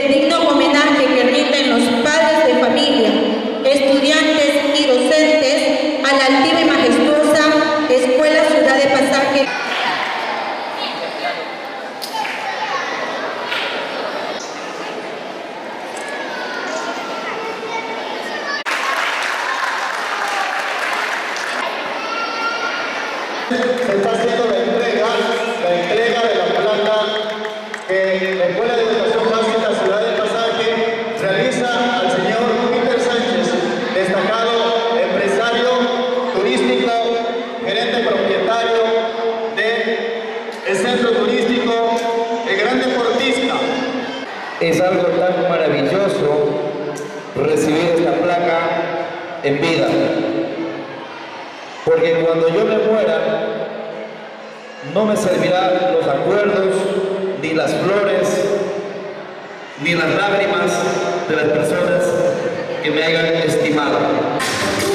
digno homenaje que rinden los padres de familia, estudiantes y docentes a la altiva y majestuosa Escuela Ciudad de Pasaje. Se está haciendo la entrega de la placa que la Escuela de Educación Básica Ciudad de Pasaje realiza al señor Peter Sánchez, destacado empresario turístico, gerente propietario del centro turístico, el gran deportista. Es algo tan maravilloso recibir esta placa en vida. Porque cuando yo me muera, no me servirán los acuerdos, ni las flores, ni las lágrimas de las personas que me hayan estimado.